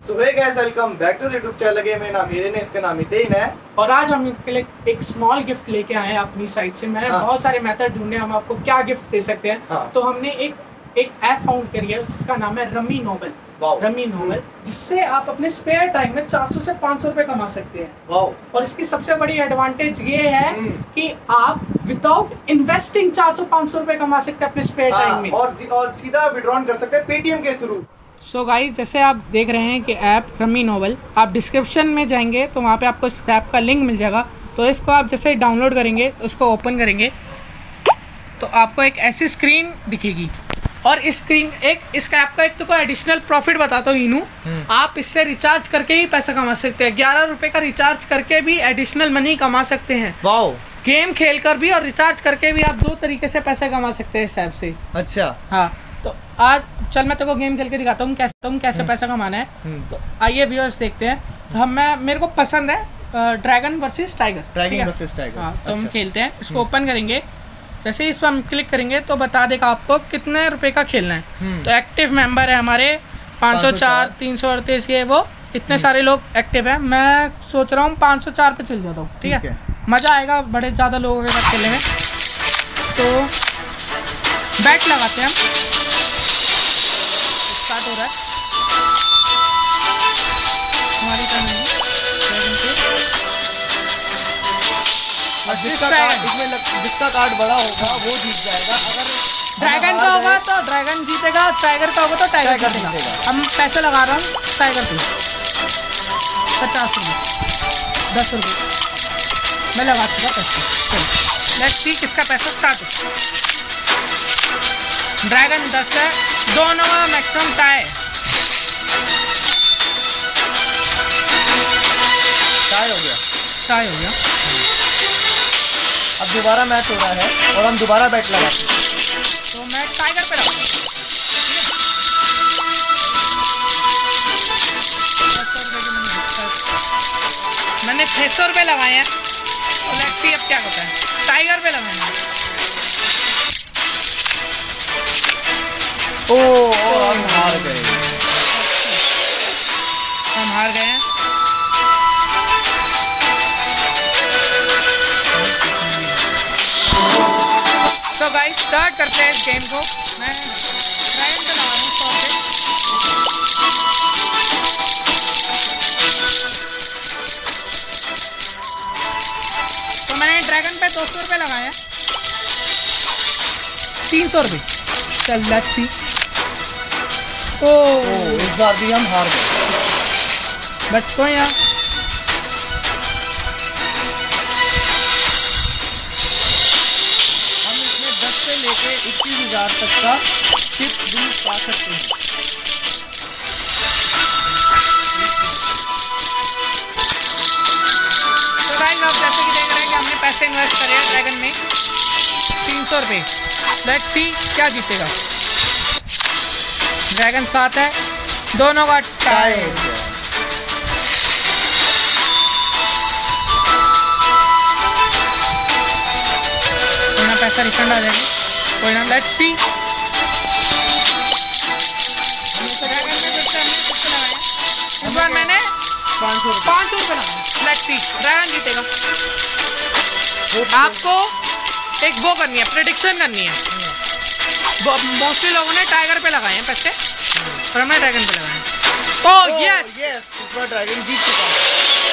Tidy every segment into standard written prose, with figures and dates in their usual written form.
So hey guys, welcome back to the YouTube channel. मेरा नाम हीरेन है, इसका नाम हितेन है और आज हम इनके लिए एक स्मॉल गिफ्ट लेके आए हैं अपनी साइट से। मैंने बहुत सारे मेथड ढूंढे हम आपको क्या गिफ्ट दे सकते हैं। तो हमने एक ऐप फाउंड करी है, उसका नाम है रमी नोबल। रमी नोबल, जिससे आप अपने स्पेयर टाइम में 400 से 500 रुपए कमा सकते हैं। और इसकी सबसे बड़ी एडवांटेज ये है कि आप विदाउट इन्वेस्टिंग 400-500 रुपए कमा सकते हैं अपने स्पेयर टाइम में, और सीधा विड्रॉ कर सकते हैं पेटीएम के थ्रू। सो गाइस, जैसे आप देख रहे हैं कि ऐप रमी नोबल, आप डिस्क्रिप्शन में जाएंगे तो वहाँ पे आपको इस ऐप का लिंक मिल जाएगा। तो इसको आप जैसे डाउनलोड करेंगे, उसको ओपन करेंगे तो आपको एक ऐसी स्क्रीन दिखेगी। और इस ऐप का एक तो कोई एडिशनल प्रॉफिट बताता हूँ इनू, आप इससे रिचार्ज करके ही पैसा कमा सकते हैं। 11 रुपये का रिचार्ज करके भी एडिशनल मनी कमा सकते हैं। वाओ! गेम खेल कर भी और रिचार्ज करके भी आप 2 तरीके से पैसे कमा सकते हैं इस ऐप से। अच्छा, हाँ। तो आज चल मैं तेरे को गेम खेल के दिखाता हूँ कैसे पैसा कमाना है। तो आइए व्यूअर्स देखते हैं। तो मेरे को पसंद है ड्रैगन वर्सेस टाइगर। हाँ, तो हम खेलते हैं। इसको ओपन करेंगे, जैसे ही इस पर हम क्लिक करेंगे तो बता देगा आपको कितने रुपए का खेलना है। तो एक्टिव मेंबर है हमारे 504, 338 ये वो इतने सारे लोग एक्टिव है। मैं सोच रहा हूँ 504 पे चल जाता हूँ। ठीक है, मज़ा आएगा बड़े ज़्यादा लोगों के साथ खेलने में। तो बैट लगाते हैं हम। स्टार्ट हो रहा है हमारी टर्न है। जिसका कार्ड बड़ा होगा वो जीत जाएगा। अगर ड्रैगन का होगा तो ड्रैगन जीतेगा, टाइगर का होगा तो टाइगर जीतेगा। हम पैसे लगा रहा हूँ टाइगर पे 50 रुपये, 10 रुपये मैं लगा चुका पैसे। लेट्स सी किसका पैसा स्टार्ट हो। ड्रैगन 10 है, दोनों का मैक्सिमम टाई हो गया। अब दोबारा मैच हो रहा है और हम दोबारा बैट लगाते हैं। तो मैं टाइगर पे लगाऊंगा। मैंने 600 रुपये लगाए हैं। तो लेट्स सी अब क्या होता है। टाइगर पे लगाएंगे। हम हार गए। हैं। तो गाइस स्टार्ट करते हैं इस गेम को। मैं ड्रैगन पे लगा रहा हूँ 100 पे। तो मैंने ड्रैगन पे 200 रुपये लगाए हैं। 300 रुपये। चल लेट्स सी। इस बार भी हम हार गए। बट कोई ना, लेके 21,000 तक का टिप भी पा सकते हैं। तो गाइस आप जैसे कि देख रहे हैं कि हमने पैसे इन्वेस्ट करे हैं ड्रैगन में 300 रुपये। लेट्स सी क्या जीतेगा। ड्रैगन 7 है, दोनों का टाई। पैसा रिफंड आ जाएगा, कोई ना। Let's see. इस बार मैंने 500 रुपये लगाए। लेट्स सी ड्रैगन जीतेगा। आपको एक वो करनी है, प्रेडिक्शन करनी है। मोस्टली लोगों ने टाइगर पे लगाए हैं पैसे और हमने ड्रैगन पे लगाए हैं। तो यस, इस बार ड्रैगन जीत चुका है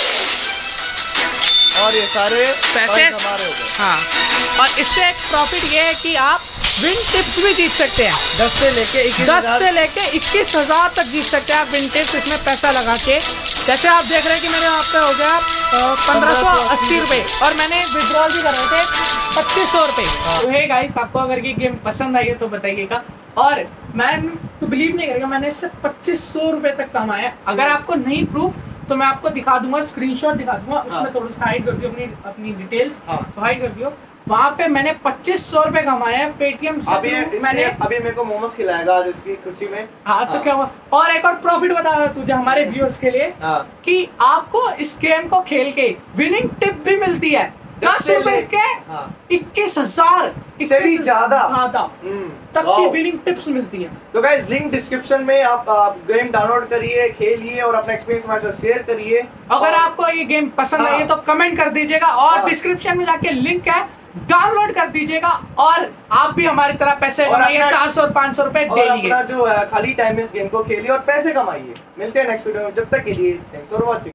और ये सारे पैसे हमारे हो गए। हाँ, और इससे एक प्रॉफिट ये है कि आप विन टिप्स भी जीत सकते हैं। 10 से लेके 21,000 तक जीत सकते हैं आप विन टिप्स इसमें पैसा लगा के। जैसे आप देख रहे हैं कि मेरे यहाँ पे हो गया 1580 रुपये और मैंने विड्रॉल भी कर रहे थे 2500 रुपये। तो हे गाइस, आपको अगर ये गेम पसंद आई है तो बताइएगा। और मैं तो बिलीव नहीं करेगा, मैंने इससे 2500 रुपये तक कमाया। अगर आपको नहीं प्रूफ तो मैं आपको दिखा दूंगा, स्क्रीनशॉट दिखा दूंगा। उसमें थोड़ा सा हाइड कर दियो अपनी डिटेल्स। तो हाइड कर दियो। वहाँ पे मैंने 2500 रुपये कमाए हैं पेटीएम से। अभी मेरे को मोमोज खिलाएगा आज इसकी खुशी में। हाँ, तो क्या हुआ। और एक और प्रॉफिट बता रहा तुझे हमारे व्यूअर्स के लिए कि आपको इस गेम को खेल के विनिंग टिप भी मिलती है। 10 रुपए के 21,000 से भी ज्यादा तक की विनिंग टिप्स मिलती है। तो गाइस लिंक डिस्क्रिप्शन में आप गेम डाउनलोड करिए, खेलिए और अपना एक्सपीरियंस हमारे साथ शेयर करिए। अगर आपको ये गेम पसंद आई है तो कमेंट कर दीजिएगा और डिस्क्रिप्शन में जाके लिंक है, डाउनलोड कर दीजिएगा और आप भी हमारी तरह पैसे कमाइए, 400 और 500 रुपए और डेली अपना जो खाली टाइम में इस गेम को खेलिए और पैसे कमाइए। मिलते हैं नेक्स्ट वीडियो में, जब तक के लिए थैंक्स फॉर वॉचिंग।